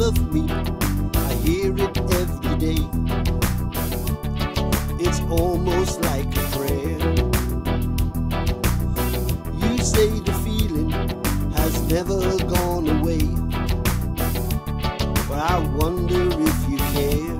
love me, I hear it every day. It's almost like a prayer. You say the feeling has never gone away, but I wonder if you care.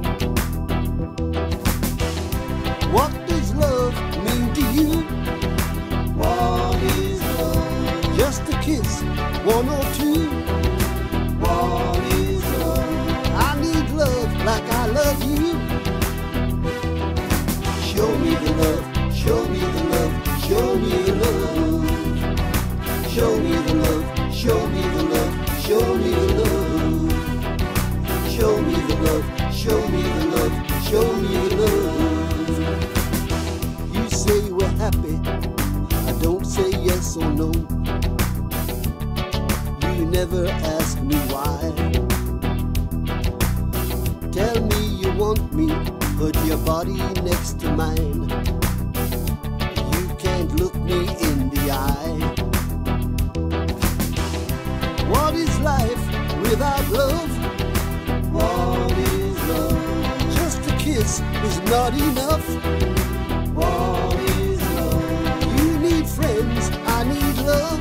What does love mean to you? What is love? Just a kiss, one or two. What is love? I need love like I love you. Show me the love, show me the love, show me the love. Show me the love, show me the love, show me the love. Show me the love, show me the love, show me the love. You say we're happy, I don't say yes or no. You never ask me why. Tell me you want me, put your body next to mine. You can't look me in the eye. What is life without love? What is love? Just a kiss is not enough. What is love? You need friends, I need love.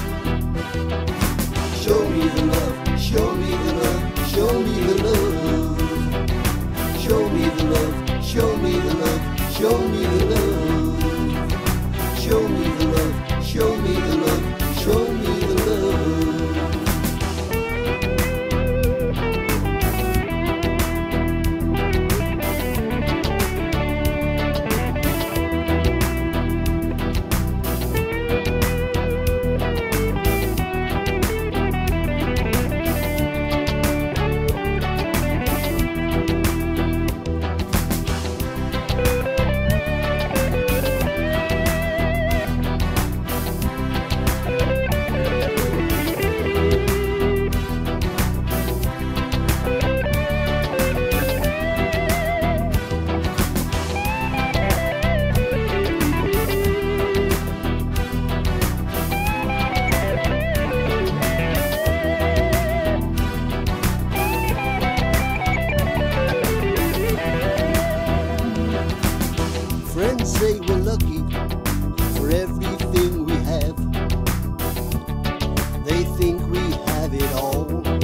Show me the love, show me the love, show me the love. Show me the love, show me the love, show me the love. Show me the love, show me the love, show me the love. Friends say we're lucky for everything we have. They think we have it all.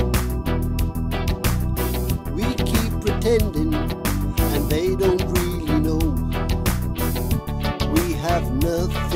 We keep pretending and they don't really know. We have nothing